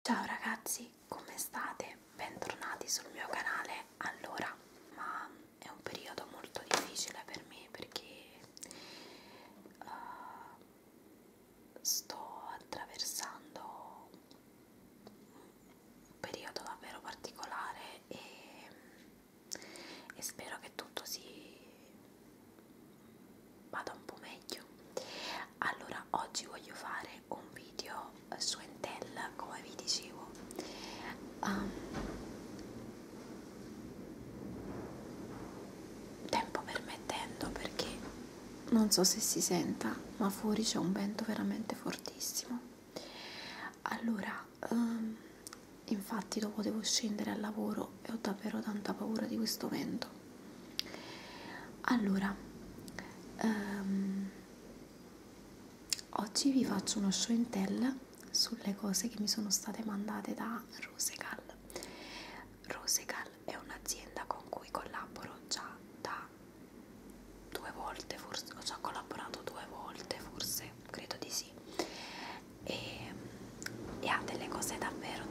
Ciao ragazzi, come state? Bentornati sul mio canale. Allora, ma è un periodo molto difficile per me perché sto attraversando un periodo davvero particolare e spero che tutto si vada un po' meglio. Allora, oggi voglio fare un video su Entel, come vi dicevo. Tempo permettendo, perché non so se si senta, ma fuori c'è un vento veramente fortissimo. Allora, infatti dopo devo scendere al lavoro e ho davvero tanta paura di questo vento. Allora, oggi vi faccio uno show and tell sulle cose che mi sono state mandate da Rosegal. Rosegal è un'azienda con cui collaboro già da 2 volte, forse ho già collaborato 2 volte, forse, credo di sì, e ha delle cose davvero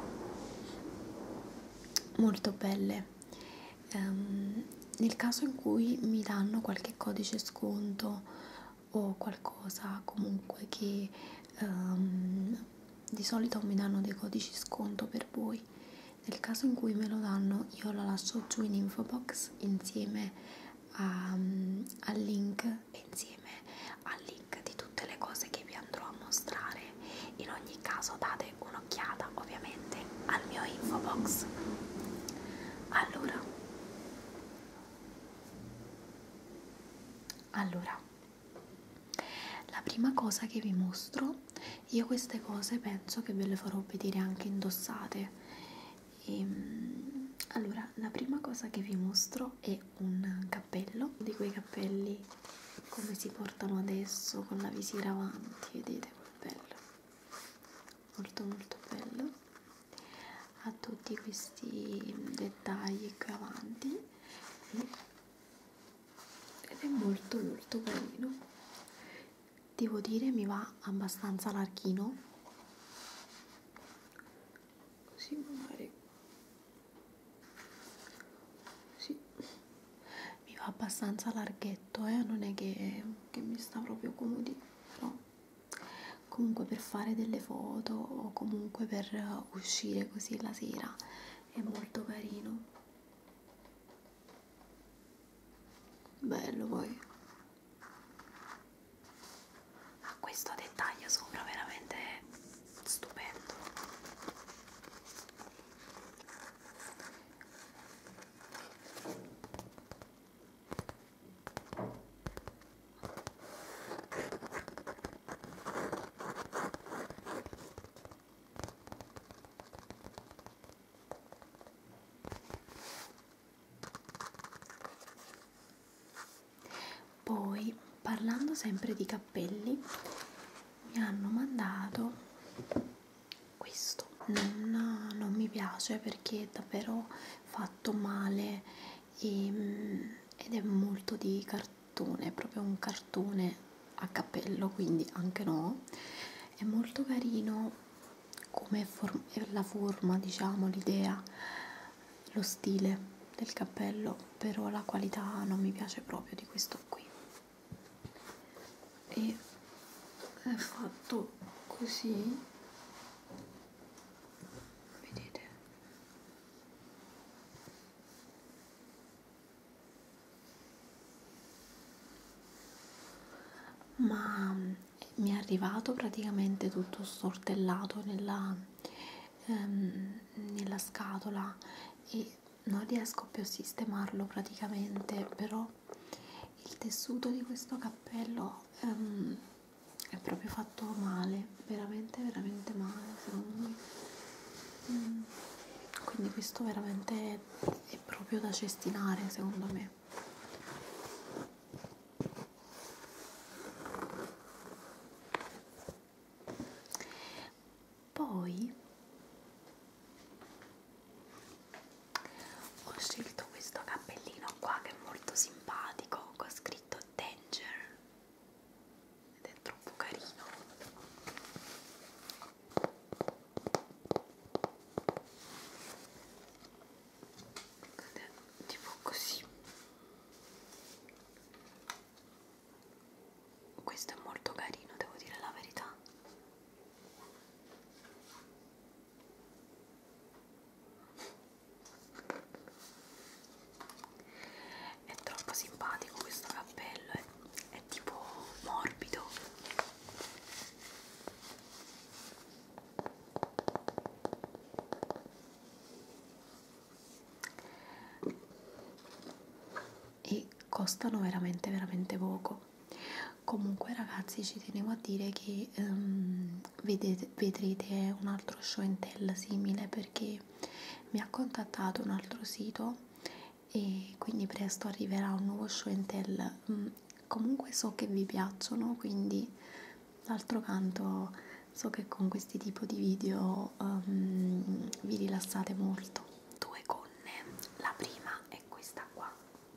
molto belle. Nel caso in cui mi danno qualche codice sconto o qualcosa comunque che di solito mi danno dei codici sconto per voi, nel caso in cui me lo danno io lo lascio giù in info box insieme al link e insieme al link di tutte le cose che vi andrò a mostrare. In ogni caso date un'occhiata ovviamente al mio info box. Allora, la prima cosa che vi mostro, io queste cose penso che ve le farò vedere anche indossate. Allora, la prima cosa che vi mostro è un cappello, di quei cappelli come si portano adesso con la visiera avanti, vedete che bello, molto bello, ha tutti questi dettagli qui avanti ed è molto carino. Devo dire mi va abbastanza larghino, così magari, sì, mi va abbastanza larghetto, non è che mi sta proprio comodi, però comunque per fare delle foto o comunque per uscire così la sera è molto carino, bello. Poi ha questo dettaglio sopra veramente stupendo. Poi, parlando sempre di cappelli, mi hanno mandato questo. Non mi piace perché è davvero fatto male ed è molto di cartone, è proprio un cartone a cappello, quindi anche no. È molto carino come è la forma, diciamo, l'idea, lo stile del cappello, però la qualità non mi piace proprio di questo qui. E è fatto così, vedete, ma mi è arrivato praticamente tutto stortellato nella scatola e non riesco più a sistemarlo praticamente, però il tessuto di questo cappello è proprio fatto male, veramente male secondo me. Quindi questo veramente è proprio da cestinare secondo me. Poi ho scelto questo cappellino qua che è molto simpatico, con scritto Danger ed è troppo carino. costano veramente poco. Comunque ragazzi, ci tenevo a dire che vedrete un altro show and tell simile, perché mi ha contattato un altro sito e quindi presto arriverà un nuovo show and tell. Comunque so che vi piacciono, quindi d'altro canto so che con questi tipi di video vi rilassate molto. Due gonne, la prima è questa qua.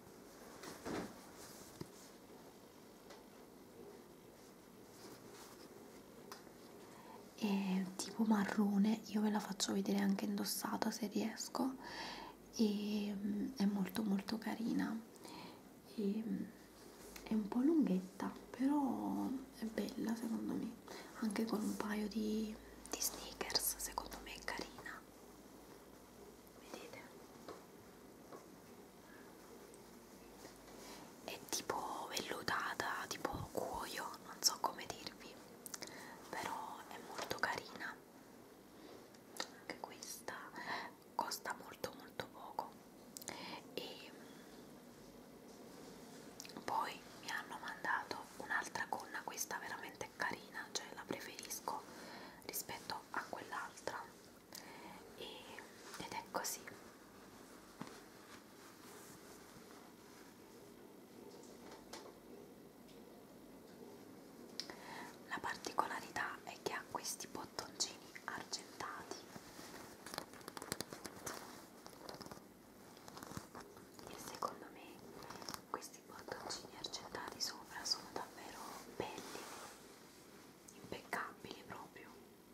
È tipo marrone, io ve la faccio vedere anche indossata se riesco, e è molto carina, e, è un po' lunghetta però è bella secondo me, anche con un paio di sneakers secondo me è carina, vedete? È tipo vellutata, tipo cuoio, non so come dirvi, però è molto carina. Anche questa costa molto poco. E poi mi hanno mandato un'altra gonna, questa veramente carina, cioè la preferisco rispetto a quell'altra, ed è così. La particolarità è che ha questi bottoncini argentati e secondo me questi bottoncini argentati sopra sono davvero belli, impeccabili proprio.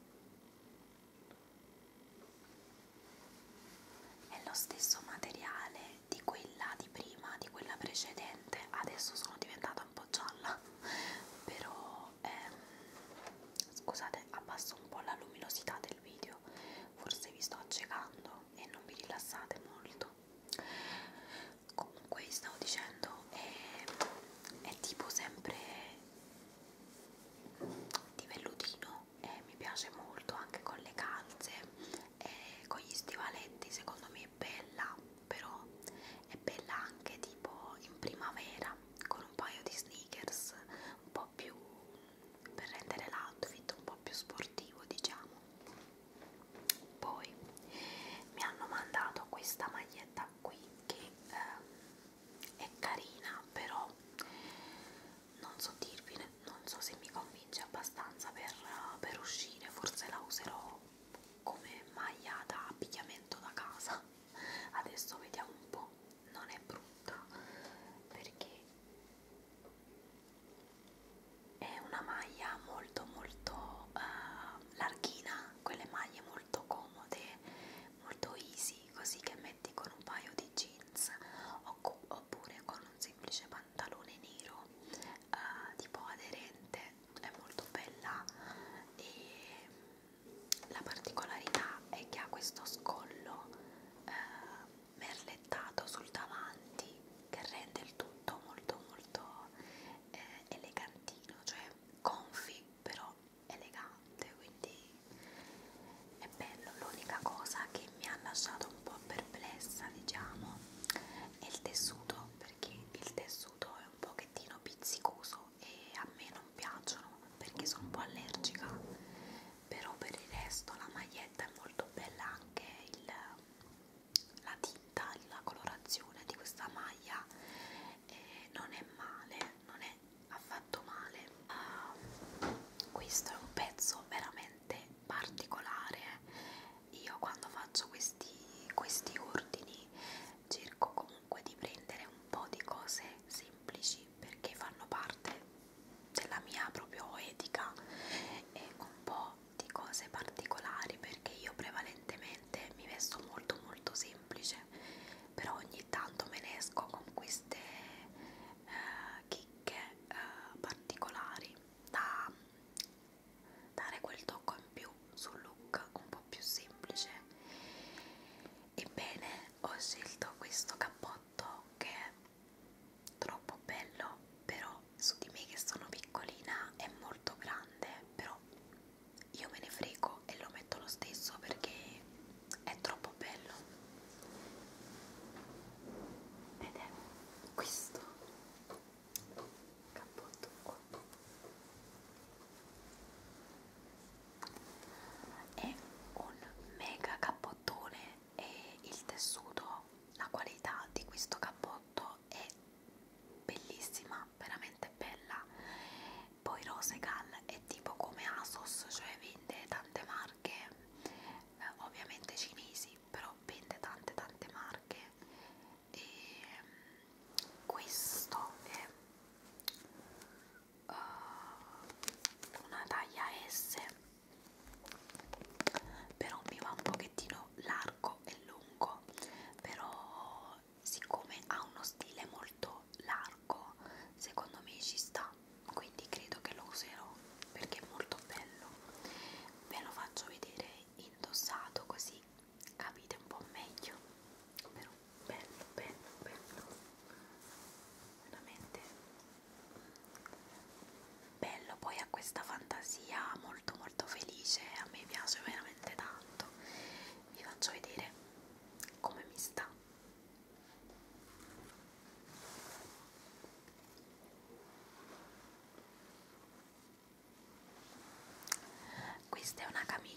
È lo stesso materiale di quella di prima, di quella precedente, adesso sono diventata un po' gialla, però scusate, abbasso un po' la luminosità del video, forse vi sto accecando e non vi rilassate molto. Comunque stavo dicendo, è tipo sempre di vellutino e mi piace molto anche con le calze e con gli stivaletti, secondo me è bella, però è bella anche tipo in primavera con un paio di sneakers un po' più, per rendere l'outfit un po' più sportivo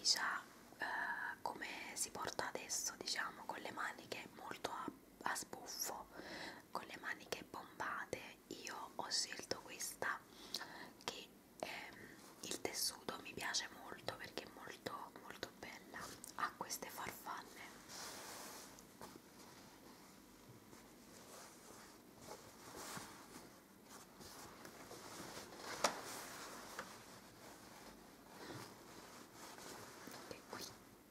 camicia come si porta adesso, diciamo, con le maniche molto a sbuffo, con le maniche bombate. Io ho scelto questa che il tessuto mi piace molto perché è molto molto bella, ha queste farfalle. E qui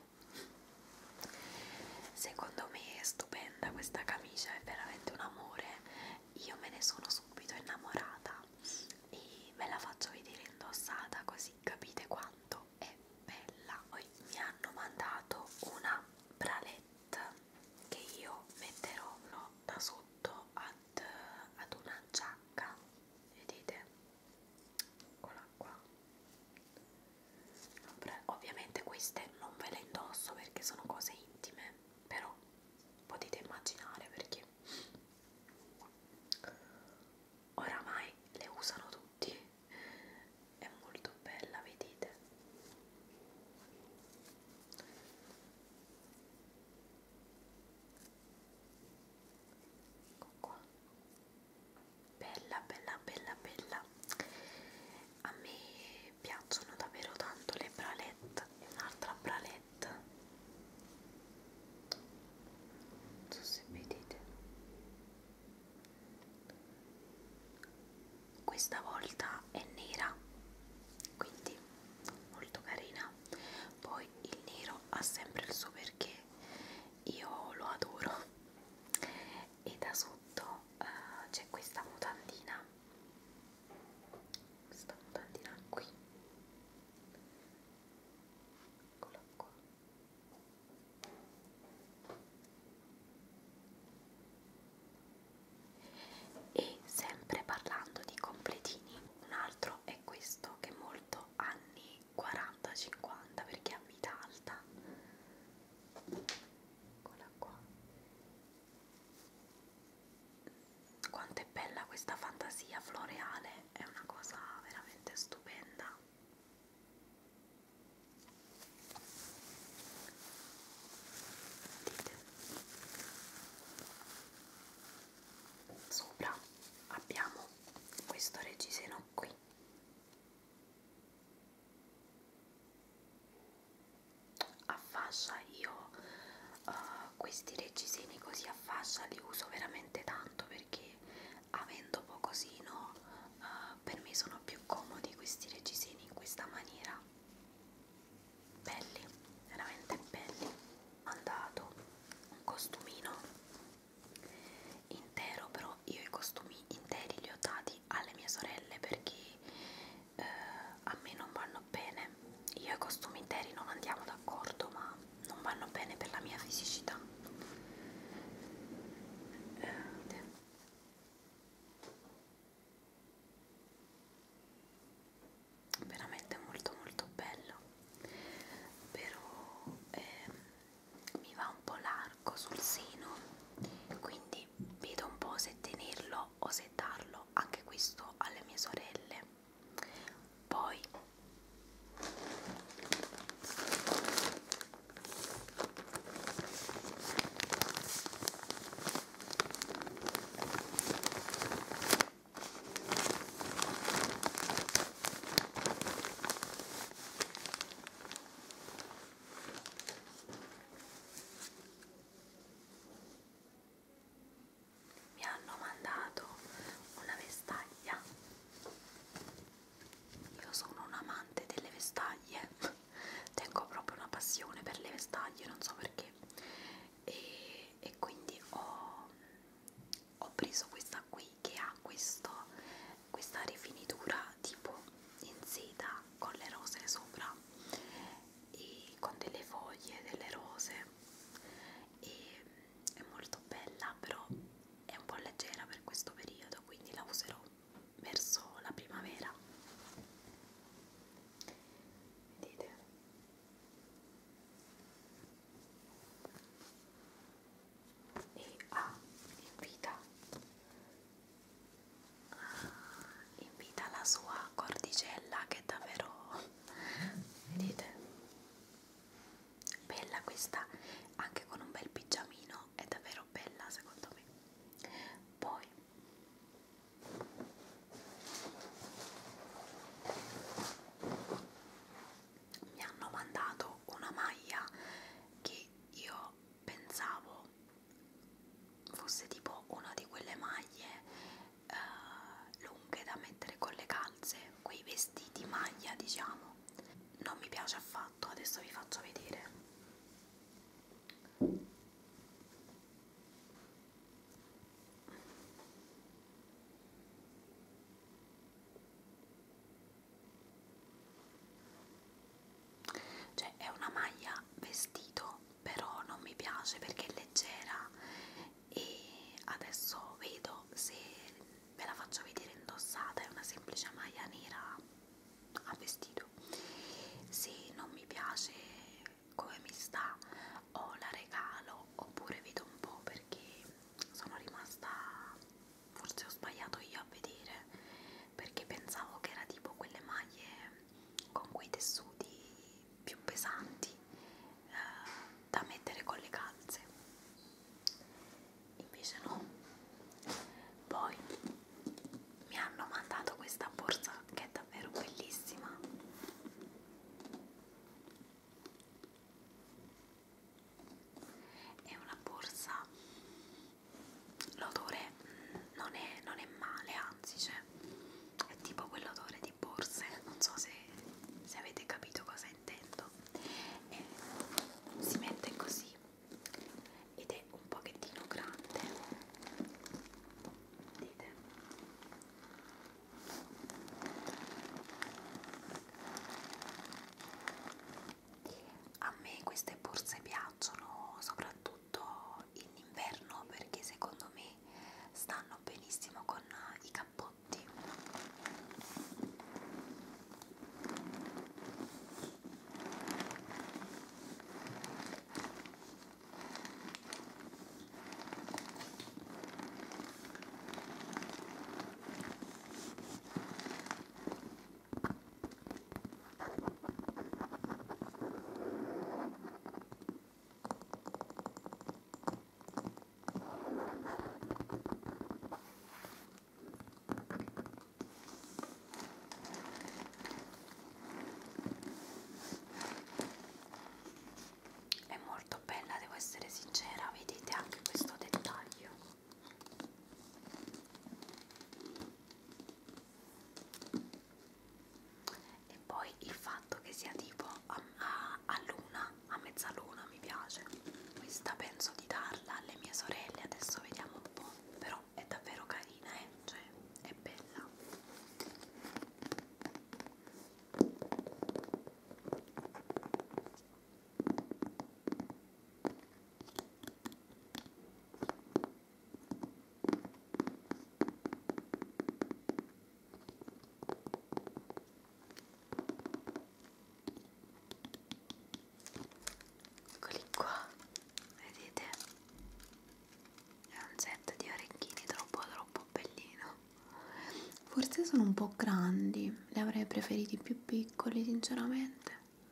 secondo me è stupenda questa camicia, è veramente un amore, io me ne sono subito innamorata e ve la faccio vedere indossata così capite quanto è bella. Poi mi hanno mandato una bralette che io metterò da sotto ad una giacca, vedete? Eccola qua. Ovviamente queste non ve le indosso perché sono cose intime, però potete immaginare perché oramai le usano tutti, è molto bella, vedete? Ecco qua, bella bella bella bella. A me piacciono davvero tanto le bralette. E un'altra bralette, non so se vedete, questa volta è nera, quindi molto carina. Poi il nero ha sempre il suo perché, io lo adoro. E da sotto c'è questa mutandina qui, eccola qua. E sempre parlando di completini, un altro è questo che è molto anni 40-50 perché ha vita alta, eccola qua. Quanto è bella questa fantasia floreale, è una cosa veramente stupenda. Dite. Sopra abbiamo questo reggiseno qui, a fascia. Io questi reggiseni così a fascia li uso veramente tanto perché avendo poco seno per me sono più comodi questi reggiseni in questa maniera, belli, veramente belli. Ho mandato un costumino intero, però io i costumi interi li ho dati alle mie sorelle perché a me non vanno bene. Io i costumi interi non andiamo d'accordo, ma non vanno bene per la mia fisicità. Veramente molto Forse sono un po' grandi, li avrei preferiti più piccoli sinceramente,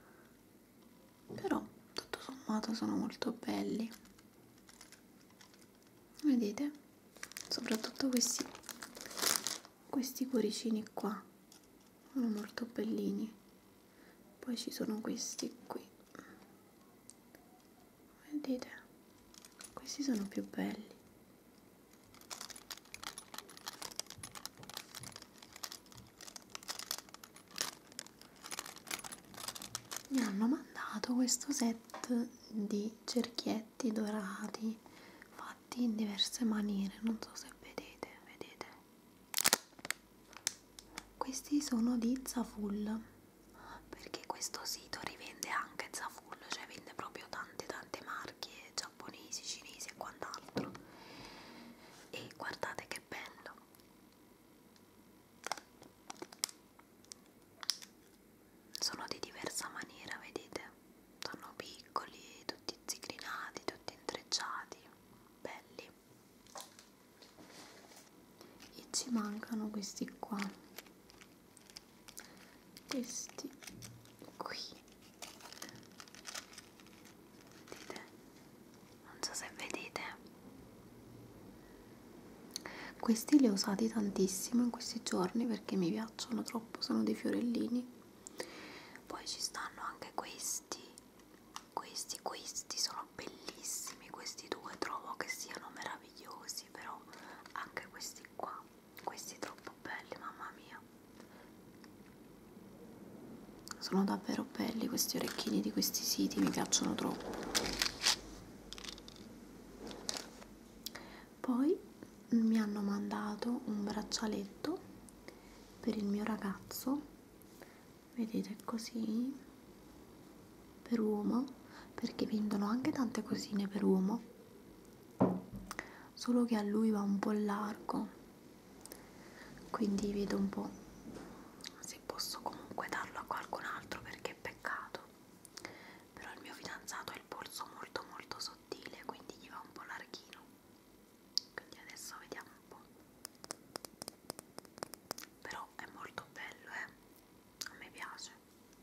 però tutto sommato sono molto belli, vedete? Soprattutto questi cuoricini qua sono molto bellini. Poi ci sono questi qui, vedete? Questi sono più belli. Mi hanno mandato questo set di cerchietti dorati fatti in diverse maniere, non so se vedete. Questi sono di Zaful, perché questo sito rivende anche Zaful, cioè vende proprio tante marche giapponesi, cinesi e quant'altro. E guardate che bello, sono di diversa maniera, vedete? Sono piccoli, tutti zigrinati, tutti intrecciati, belli. E ci mancano questi qua, questi qui, vedete? Non so se vedete, questi li ho usati tantissimo in questi giorni perché mi piacciono troppo, sono dei fiorellini. Poi ci stanno anche questi sono bellissimi, questi due trovo che siano meravigliosi, però anche questi qua, questi troppo belli, mamma mia, sono davvero belli questi orecchini di questi siti, mi piacciono troppo. Poi mi hanno mandato un braccialetto per il mio ragazzo, vedete, così, per uomo, perché vendono anche tante cosine per uomo, solo che a lui va un po' largo, quindi vedo un po' se posso comunque darlo a qualcun altro, perché è peccato. Però il mio fidanzato ha il polso molto sottile, quindi gli va un po' larghino, quindi adesso vediamo un po'. Però è molto bello, a me piace.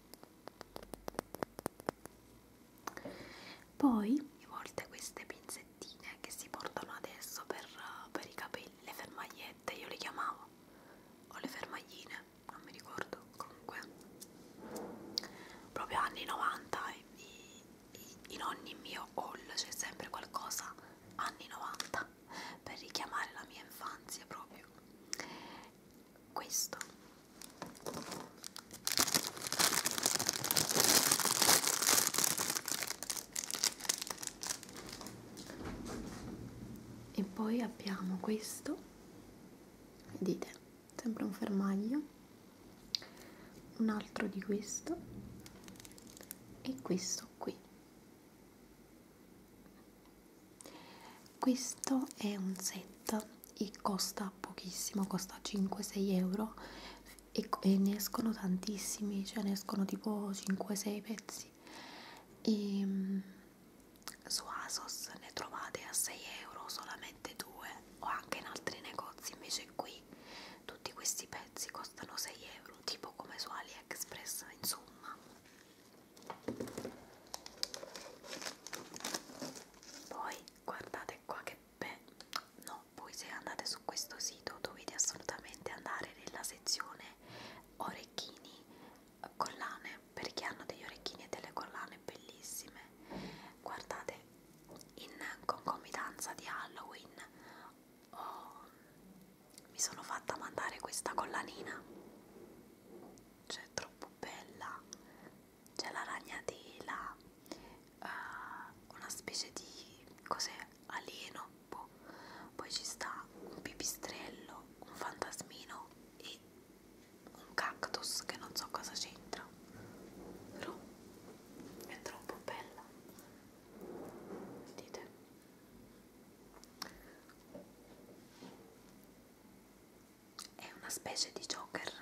Poi a volte queste pinzettine che si portano adesso per i capelli, le fermagliette io le chiamavo, o le fermagline, non mi ricordo, comunque proprio anni 90, i nonni mio haul, c'è sempre qualcosa anni 90 per richiamare la mia infanzia proprio. Questo e poi abbiamo questo, vedete, sempre un fermaglio, un altro di questo e questo qui. Questo è un set e costa pochissimo, costa 5-6 euro e ne escono tantissimi, cioè ne escono tipo 5-6 pezzi. E su ASOS ne trovate a 6 euro solamente 2, o anche in altri negozi, invece qui tutti questi pezzi costano 6 euro, tipo come su AliExpress, insomma. Poi guardate qua che bello, no, poi se andate su questo sito dovete assolutamente andare nella sezione orecchini, collane, perché hanno degli orecchini e delle collane bellissime. Guardate, in concomitanza di Halloween mi sono fatta mandare questa collanina, cioè troppo bella, c'è la ragnatela, una specie di cos'è, alieno, boh. Poi ci sta un pipistrello, un fantasmino e un cactus che non so cosa c'entra, però è troppo bella, vedete? È una specie di Joker,